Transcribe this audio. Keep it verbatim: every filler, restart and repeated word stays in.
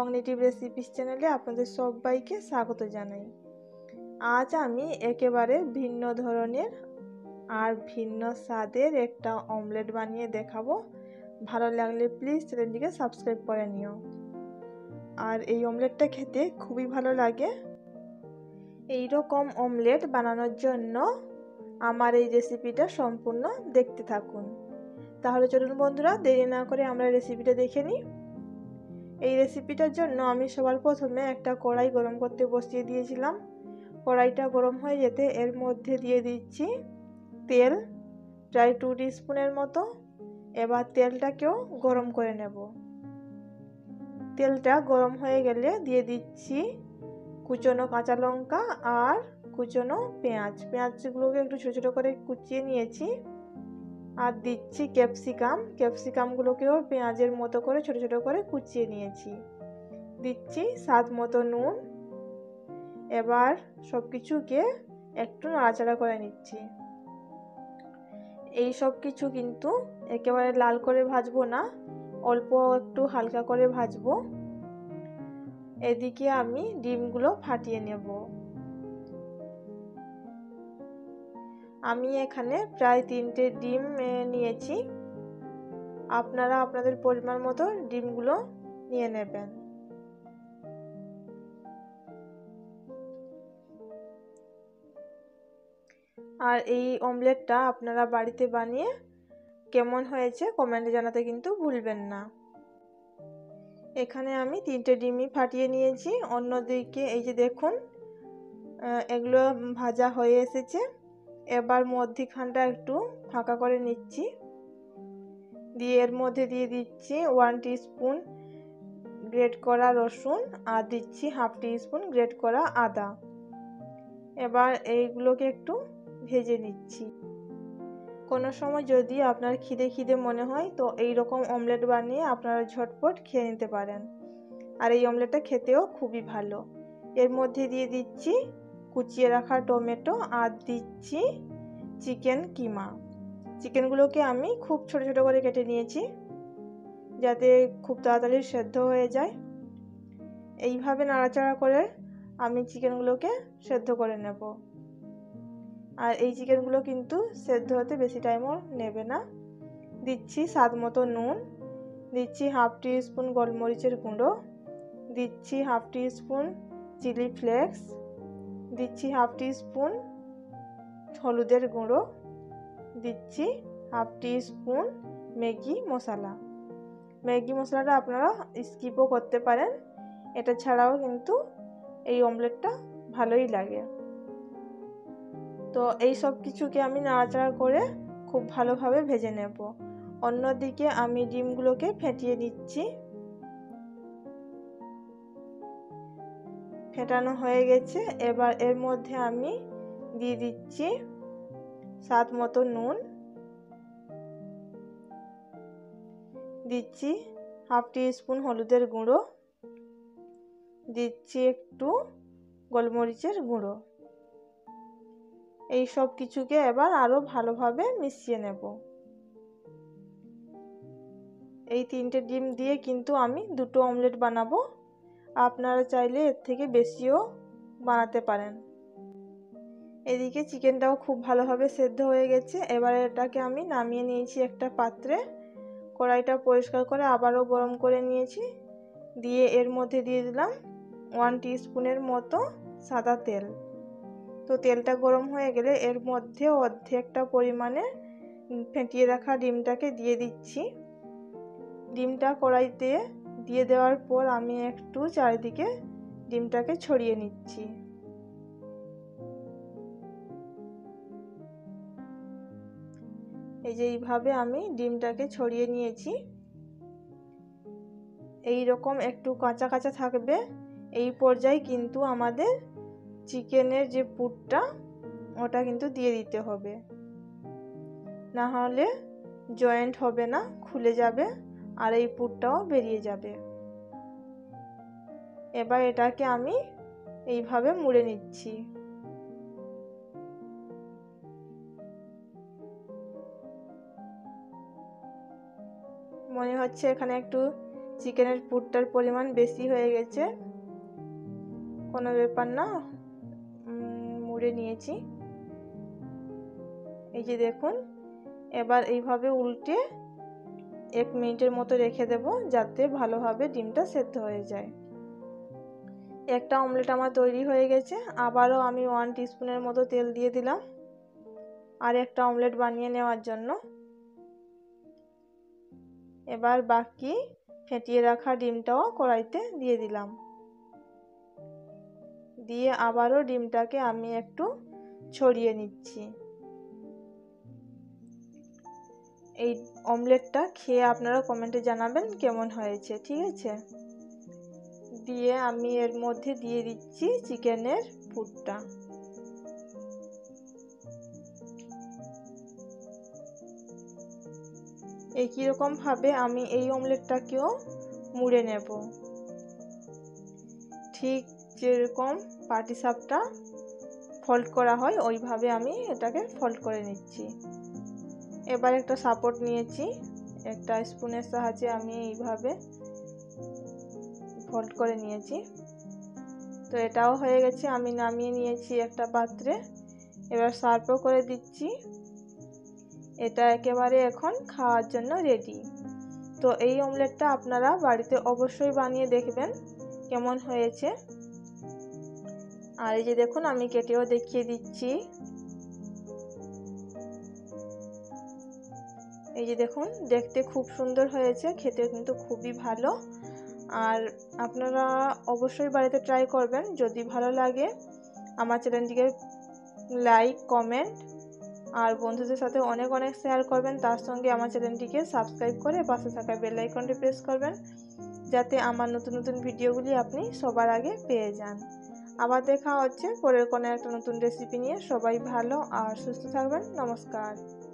Cognitive recipes চ্যানেলে আপনাদের সবাইকে স্বাগত জানাই। আজ আমি একেবারে ভিন্ন ধরনের আর ভিন্ন স্বাদের একটা অমলেট বানিয়ে দেখাবো। ভালো লাগলে প্লিজ চ্যানেলটিকে সাবস্ক্রাইব করে নিও। আর এই অমলেটটা খেতে খুবই ভালো লাগে। এই রকম অমলেট বানানোর জন্য আমার এই রেসিপিটা সম্পূর্ণ দেখতে থাকুন। তাহলে চলুন বন্ধুরা, দেরি না করে আমরা রেসিপিটা দেখে নিই। এই রেসিপিটার জন্য আমি সবার প্রথমে একটা কড়াই গরম করতে বসিয়ে দিয়েছিলাম। কড়াইটা গরম হয়ে যেতে এর মধ্যে দিয়ে দিচ্ছি তেল, প্রায় টু টিস্পুনের মতো। এবার তেলটাকেও গরম করে নেব। তেলটা গরম হয়ে গেলে দিয়ে দিচ্ছি কুচনো কাঁচা লঙ্কা আর কুচনো পেঁয়াজ। পেঁয়াজগুলোকে একটু ছোটো ছোটো করে কুচিয়ে নিয়েছি। আর দিচ্ছি ক্যাপসিকাম। ক্যাপসিকামগুলোকেও পেঁয়াজের মতো করে ছোট ছোট করে কুচিয়ে নিয়েছি। দিচ্ছি স্বাদ মতো নুন। এবার সব কিছুকে একটু নাড়াচাড়া করে নিচ্ছি। এই সব কিছু কিন্তু একেবারে লাল করে ভাজবো না, অল্প একটু হালকা করে ভাজবো। এদিকে আমি ডিমগুলো ফাটিয়ে নেব। আমি এখানে প্রায় তিনটে ডিম নিয়েছি। আপনারা আপনাদের পরিমাণ মতো ডিমগুলো নিয়ে নেবেন। আর এই অমলেটটা আপনারা বাড়িতে বানিয়ে কেমন হয়েছে কমেন্টে জানাতে কিন্তু ভুলবেন না। এখানে আমি তিনটে ডিমই ফাটিয়ে নিয়েছি। অন্যদিকে এই যে দেখুন, এগুলো ভাজা হয়ে এসেছে। এবার মধ্যিখানটা একটু ফাঁকা করে নিচ্ছি। দিয়ে এর মধ্যে দিয়ে দিচ্ছি ওয়ান টিস্পুন গ্রেট করা রসুন আর দিচ্ছি হাফ টিস্পুন গ্রেট করা আদা। এবার এইগুলোকে একটু ভেজে নিচ্ছি। কোনো সময় যদি আপনার খিদে খিদে মনে হয় তো এই রকম অমলেট বানিয়ে আপনারা ঝটপট খেয়ে নিতে পারেন। আর এই অমলেটটা খেতেও খুবই ভালো। এর মধ্যে দিয়ে দিচ্ছি কুচিয়ে রাখা টমেটো আর দিচ্ছি চিকেন কিমা। চিকেনগুলোকে আমি খুব ছোট ছোট করে কেটে নিয়েছি যাতে খুব তাড়াতাড়ি সেদ্ধ হয়ে যায়। এইভাবে নাড়াচাড়া করে আমি চিকেনগুলোকে সেদ্ধ করে নেব। আর এই চিকেনগুলো কিন্তু সেদ্ধ হতে বেশি টাইমও নেবে না। দিচ্ছি স্বাদ মতো নুন, দিচ্ছি হাফ টি স্পুন গোলমরিচের গুঁড়ো, দিচ্ছি half teaspoon chilli flakes, দিচ্ছি হাফ টি স্পুন হলুদের গুঁড়ো, দিচ্ছি হাফ টি স্পুন ম্যাগি মশলা। ম্যাগি মশলাটা আপনারা স্কিপও করতে পারেন, এটা ছাড়াও কিন্তু এই অমলেটটা ভালোই লাগে। তো এই সব কিছুকে আমি নাড়াচাড়া করে খুব ভালোভাবে ভেজে নেব। অন্যদিকে আমি ডিমগুলোকে ফেটিয়ে নিচ্ছি। ফেটানো হয়ে গেছে। এবার এর মধ্যে আমি দিয়ে দিচ্ছি স্বাদ মতো নুন, দিচ্ছি হাফ টি স্পুন হলুদের গুঁড়ো, দিচ্ছি একটু গোলমরিচের গুঁড়ো। এই সব কিছুকে এবার আরো ভালোভাবে মিশিয়ে নেব। এই তিনটে ডিম দিয়ে কিন্তু আমি দুটো অমলেট বানাবো। আপনারা চাইলে এর থেকে বেশিও বানাতে পারেন। এদিকে চিকেনটাও খুব ভালোভাবে সেদ্ধ হয়ে গেছে। এবার এটাকে আমি নামিয়ে নিয়েছি একটা পাত্রে। কড়াইটা পরিষ্কার করে আবারও গরম করে নিয়েছি। দিয়ে এর মধ্যে দিয়ে দিলাম ওয়ান টিস্পুনের মতো সাদা তেল। তো তেলটা গরম হয়ে গেলে এর মধ্যে অর্ধেকটা পরিমাণে ফেটিয়ে রাখা ডিমটাকে দিয়ে দিচ্ছি। ডিমটা কড়াইতে দিয়ে দেওয়ার পর আমি একটু চারিদিকে ডিমটাকে ছড়িয়ে নিচ্ছি। এই যে এইভাবে আমি ডিমটাকে ছড়িয়ে নিয়েছি। এই রকম একটু কাঁচা কাঁচা থাকবে। এই পর্যায়ে কিন্তু আমাদের চিকেনের যে পুরটা ওটা কিন্তু দিয়ে দিতে হবে, না হলে জয়েন্ট হবে না, খুলে যাবে আর এই পুরটাও বেরিয়ে যাবে। এবার এটাকে আমি এইভাবে মুড়ে নিচ্ছি। মনে হচ্ছে এখানে একটু চিকেনের পুরটার পরিমাণ বেশি হয়ে গেছে, কোনো ব্যাপার না, মুড়ে নিয়েছি। এই যে দেখুন, এবার এইভাবে উল্টে এক মিনিটের মতো রেখে দেব, যাতে ভালোভাবে ডিমটা সেদ্ধ হয়ে যায়। একটা অমলেট আমার তৈরি হয়ে গেছে। আবারও আমি ওয়ান টিস্পুনের মতো তেল দিয়ে দিলাম আর একটা অমলেট বানিয়ে নেওয়ার জন্য। এবার বাকি ফেটিয়ে রাখা ডিমটাও কড়াইতে দিয়ে দিলাম, দিয়ে আবারও ডিমটাকে আমি একটু ছড়িয়ে নিচ্ছি। এই অমলেটটা খেয়ে আপনারা কমেন্টে জানাবেন কেমন হয়েছে, ঠিক আছে। দিয়ে আমি এর মধ্যে দিয়ে দিচ্ছি চিকেনের পুরটা। একই রকম ভাবে আমি এই অমলেটটাকেও মুড়ে নেব, ঠিক যেরকম পাটিসাপটা ফোল্ড করা হয় ওইভাবে আমি এটাকে ফোল্ড করে নিচ্ছি। এবার একটা সাপোর্ট নিয়েছি, একটা স্পুনের সাহায্যে আমি এইভাবে ফোল্ড করে নিয়েছি। তো এটাও হয়ে গেছে, আমি নামিয়ে নিয়েছি একটা পাত্রে। এবার সার্ভও করে দিচ্ছি। এটা একেবারে এখন খাওয়ার জন্য রেডি। তো এই অমলেটটা আপনারা বাড়িতে অবশ্যই বানিয়ে দেখবেন কেমন হয়েছে। আর এই যে দেখুন, আমি কেটেও দেখিয়ে দিচ্ছি। এই যে দেখুন, দেখতে খুব সুন্দর হয়েছে, খেতে কিন্তু খুবই ভালো। আর আপনারা অবশ্যই বাড়িতে ট্রাই করবেন। যদি ভালো লাগে আমার চ্যানেলটিকে লাইক, কমেন্ট আর বন্ধুদের সাথে অনেক অনেক শেয়ার করবেন। তার সঙ্গে আমার চ্যানেলটিকে সাবস্ক্রাইব করে পাশে থাকা বেল আইকনটি প্রেস করবেন, যাতে আমার নতুন নতুন ভিডিওগুলি আপনি সবার আগে পেয়ে যান। আবার দেখা হচ্ছে পরের কোনো একটা নতুন রেসিপি নিয়ে। সবাই ভালো আর সুস্থ থাকবেন। নমস্কার।